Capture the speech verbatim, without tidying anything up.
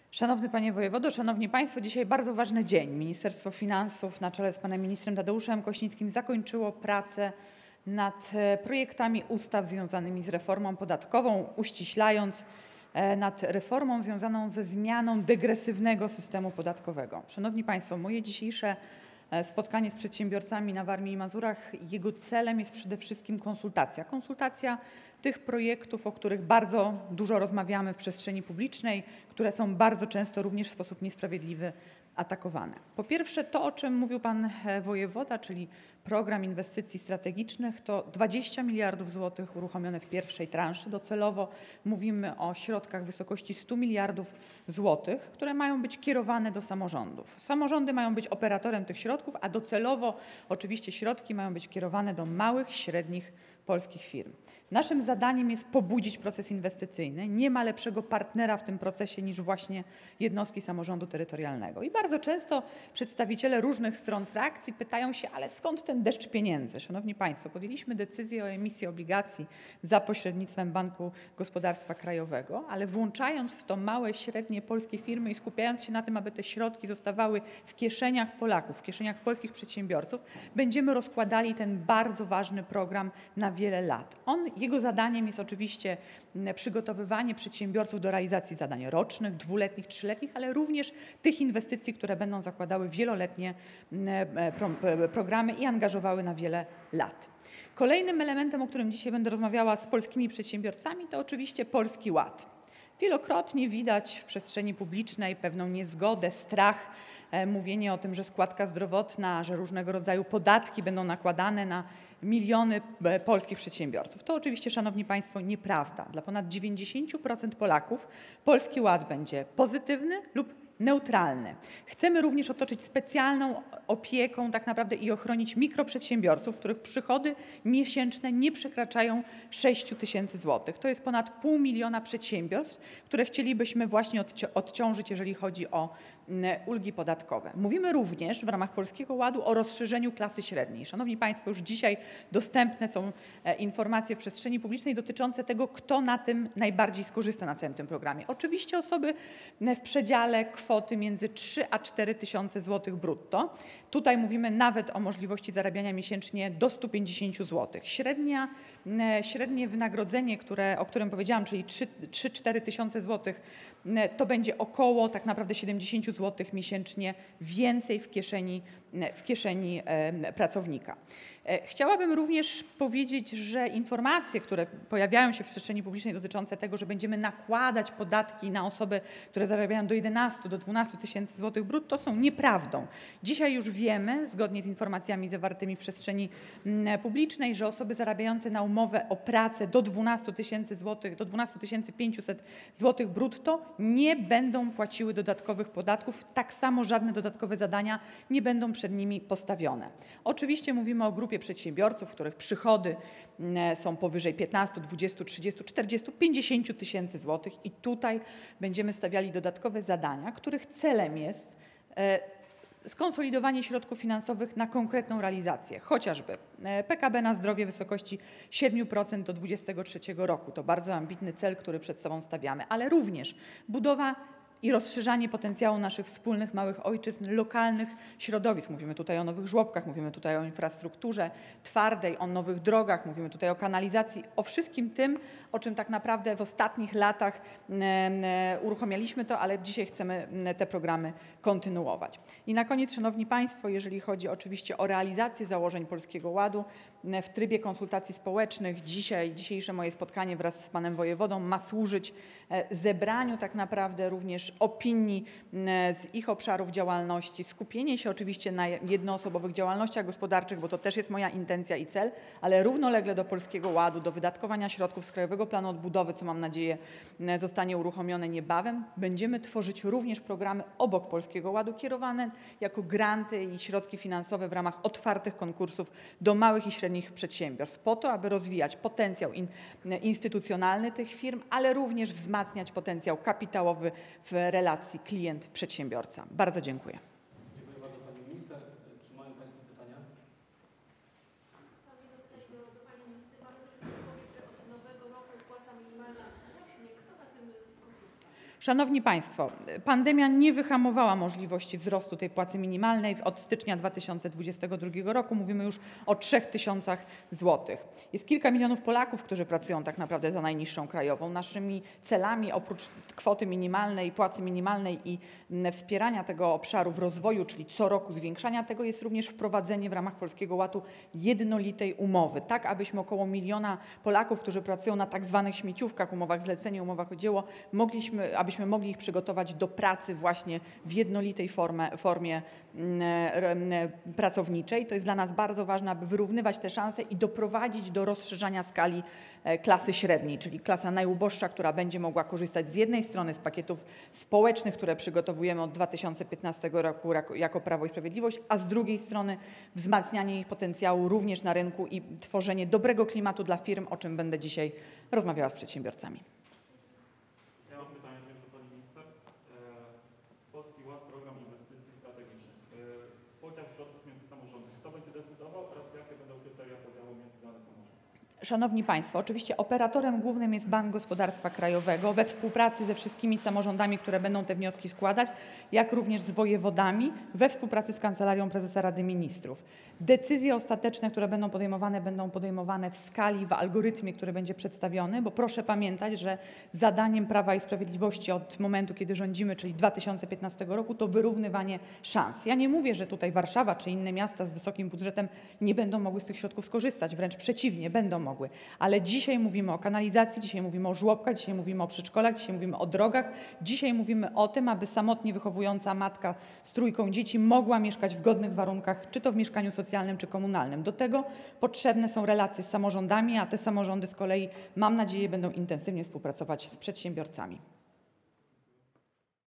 Szanowny Panie Wojewodo, Szanowni Państwo, dzisiaj bardzo ważny dzień. Ministerstwo Finansów na czele z panem ministrem Tadeuszem Kościńskim zakończyło pracę nad projektami ustaw związanymi z reformą podatkową, uściślając nad reformą związaną ze zmianą degresywnego systemu podatkowego. Szanowni Państwo, moje dzisiejsze spotkanie z przedsiębiorcami na Warmii i Mazurach, jego celem jest przede wszystkim konsultacja. Konsultacja tych projektów, o których bardzo dużo rozmawiamy w przestrzeni publicznej, które są bardzo często również w sposób niesprawiedliwy atakowane. Po pierwsze, to, o czym mówił pan wojewoda, czyli program inwestycji strategicznych, to dwadzieścia miliardów złotych uruchomione w pierwszej transzy. Docelowo mówimy o środkach w wysokości stu miliardów złotych, które mają być kierowane do samorządów. Samorządy mają być operatorem tych środków, a docelowo oczywiście środki mają być kierowane do małych, średnich polskich firm. Naszym zadaniem jest pobudzić proces inwestycyjny. Nie ma lepszego partnera w tym procesie niż właśnie jednostki samorządu terytorialnego. I bardzo często przedstawiciele różnych stron frakcji pytają się, ale skąd ten deszcz pieniędzy? Szanowni Państwo, podjęliśmy decyzję o emisji obligacji za pośrednictwem Banku Gospodarstwa Krajowego, ale włączając w to małe, średnie polskie firmy i skupiając się na tym, aby te środki zostawały w kieszeniach Polaków, w kieszeniach polskich przedsiębiorców, będziemy rozkładali ten bardzo ważny program na wiele lat. On, jego zadaniem jest oczywiście przygotowywanie przedsiębiorców do realizacji zadań rocznych, dwuletnich, trzyletnich, ale również tych inwestycji, które będą zakładały wieloletnie programy i angażowały na wiele lat. Kolejnym elementem, o którym dzisiaj będę rozmawiała z polskimi przedsiębiorcami, to oczywiście Polski Ład. Wielokrotnie widać w przestrzeni publicznej pewną niezgodę, strach, mówienie o tym, że składka zdrowotna, że różnego rodzaju podatki będą nakładane na miliony polskich przedsiębiorców. To oczywiście, Szanowni Państwo, nieprawda. Dla ponad dziewięćdziesięciu procent Polaków Polski Ład będzie pozytywny lub neutralny. Chcemy również otoczyć specjalną opieką tak naprawdę i ochronić mikroprzedsiębiorców, których przychody miesięczne nie przekraczają sześciu tysięcy złotych. To jest ponad pół miliona przedsiębiorstw, które chcielibyśmy właśnie odciążyć, jeżeli chodzi o ulgi podatkowe. Mówimy również w ramach Polskiego Ładu o rozszerzeniu klasy średniej. Szanowni Państwo, już dzisiaj dostępne są informacje w przestrzeni publicznej dotyczące tego, kto na tym najbardziej skorzysta na całym tym programie. Oczywiście osoby w przedziale kwoty między trzy a cztery tysiące złotych brutto. Tutaj mówimy nawet o możliwości zarabiania miesięcznie do stu pięćdziesięciu złotych. Średnia, średnie wynagrodzenie, które, o którym powiedziałam, czyli trzy do czterech tysięcy złotych, to będzie około tak naprawdę siedemdziesięciu złotych miesięcznie więcej w kieszeni, w kieszeni pracownika. Chciałabym również powiedzieć, że informacje, które pojawiają się w przestrzeni publicznej dotyczące tego, że będziemy nakładać podatki na osoby, które zarabiają do jedenastu do dwunastu tysięcy złotych brutto, są nieprawdą. Dzisiaj już wiemy, zgodnie z informacjami zawartymi w przestrzeni publicznej, że osoby zarabiające na umowę o pracę do dwunastu tysięcy złotych, do dwunastu tysięcy pięciuset złotych brutto nie będą płaciły dodatkowych podatków. Tak samo żadne dodatkowe zadania nie będą przed nimi postawione. Oczywiście mówimy o grupie przedsiębiorców, których przychody są powyżej piętnastu, dwudziestu, trzydziestu, czterdziestu, pięćdziesięciu tysięcy złotych i tutaj będziemy stawiali dodatkowe zadania, których celem jest skonsolidowanie środków finansowych na konkretną realizację, chociażby P K B na zdrowie w wysokości siedmiu procent do dwudziestego trzeciego roku. To bardzo ambitny cel, który przed sobą stawiamy, ale również budowa i rozszerzanie potencjału naszych wspólnych małych ojczyzn, lokalnych środowisk. Mówimy tutaj o nowych żłobkach, mówimy tutaj o infrastrukturze twardej, o nowych drogach, mówimy tutaj o kanalizacji, o wszystkim tym, o czym tak naprawdę w ostatnich latach uruchamialiśmy to, ale dzisiaj chcemy te programy kontynuować. I na koniec, Szanowni Państwo, jeżeli chodzi oczywiście o realizację założeń Polskiego Ładu, w trybie konsultacji społecznych dzisiaj, dzisiejsze moje spotkanie wraz z panem wojewodą ma służyć zebraniu tak naprawdę również opinii z ich obszarów działalności, skupienie się oczywiście na jednoosobowych działalnościach gospodarczych, bo to też jest moja intencja i cel, ale równolegle do Polskiego Ładu, do wydatkowania środków z Krajowego Planu Odbudowy, co mam nadzieję zostanie uruchomione niebawem, będziemy tworzyć również programy obok Polskiego Ładu kierowane jako granty i środki finansowe w ramach otwartych konkursów do małych i średnich przedsiębiorstw, po to, aby rozwijać potencjał in, instytucjonalny tych firm, ale również wzmacniać potencjał kapitałowy w relacji klient-przedsiębiorca. Bardzo dziękuję. Dziękuję bardzo Pani Minister. Czy mają Państwo pytania? Od nowego roku płaca minimalna rośnie. Kto na tym skorzysta? Szanowni Państwo, pandemia nie wyhamowała możliwości wzrostu tej płacy minimalnej. Od stycznia dwa tysiące dwudziestego drugiego roku mówimy już o trzech tysiącach złotych. Jest kilka milionów Polaków, którzy pracują tak naprawdę za najniższą krajową. Naszymi celami oprócz kwoty minimalnej, płacy minimalnej i wspierania tego obszaru w rozwoju, czyli co roku zwiększania tego, jest również wprowadzenie w ramach Polskiego Ładu jednolitej umowy, tak abyśmy około miliona Polaków, którzy pracują na tak zwanych śmieciówkach, umowach zlecenia, umowach o dzieło, mogliśmy, abyśmy mogli ich przygotować do pracy właśnie w jednolitej formie, formie pracowniczej. To jest dla nas bardzo ważne, aby wyrównywać te szanse i doprowadzić do rozszerzania skali klasy średniej, czyli klasa najuboższa, która będzie mogła korzystać z jednej strony z pakietów społecznych, które przygotowujemy od dwa tysiące piętnastego roku jako Prawo i Sprawiedliwość, a z drugiej strony wzmacnianie ich potencjału również na rynku i tworzenie dobrego klimatu dla firm, o czym będę dzisiaj rozmawiała z przedsiębiorcami. Ja mam pytanie do Pani Minister. Polski Ład, program inwestycji strategicznych. Podział środków między samorządy. Kto będzie decydował oraz jakie będą kryteria podziału między dane samorządy? Szanowni Państwo, oczywiście operatorem głównym jest Bank Gospodarstwa Krajowego we współpracy ze wszystkimi samorządami, które będą te wnioski składać, jak również z wojewodami we współpracy z Kancelarią Prezesa Rady Ministrów. Decyzje ostateczne, które będą podejmowane, będą podejmowane w skali, w algorytmie, który będzie przedstawiony, bo proszę pamiętać, że zadaniem Prawa i Sprawiedliwości od momentu, kiedy rządzimy, czyli dwa tysiące piętnastego roku, to wyrównywanie szans. Ja nie mówię, że tutaj Warszawa czy inne miasta z wysokim budżetem nie będą mogły z tych środków skorzystać, wręcz przeciwnie, będą mogły. Ale dzisiaj mówimy o kanalizacji, dzisiaj mówimy o żłobkach, dzisiaj mówimy o przedszkolach, dzisiaj mówimy o drogach, dzisiaj mówimy o tym, aby samotnie wychowująca matka z trójką dzieci mogła mieszkać w godnych warunkach, czy to w mieszkaniu socjalnym, czy komunalnym. Do tego potrzebne są relacje z samorządami, a te samorządy z kolei, mam nadzieję, będą intensywnie współpracować z przedsiębiorcami.